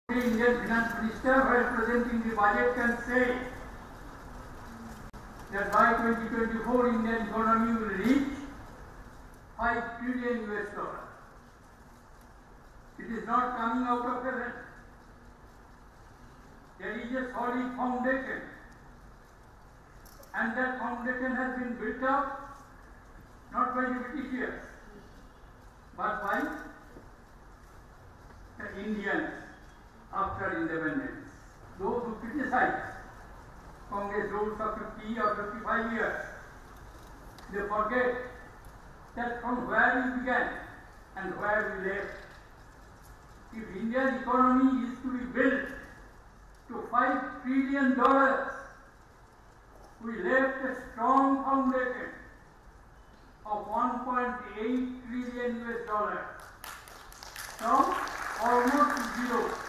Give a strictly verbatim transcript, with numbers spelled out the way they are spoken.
The Indian Finance Minister, while presenting the budget, can say that by twenty twenty-four Indian economy will reach five trillion U S dollars. It is not coming out of heaven. There is a solid foundation, and that foundation has been built up not by the Britishers, but by the Indians after independence. Those who criticize Congress rules of fifty or fifty-five years, they forget that from where we began and where we left. If Indian economy is to be built to five trillion dollars, we left a strong foundation of one point eight trillion U S dollars from almost zero.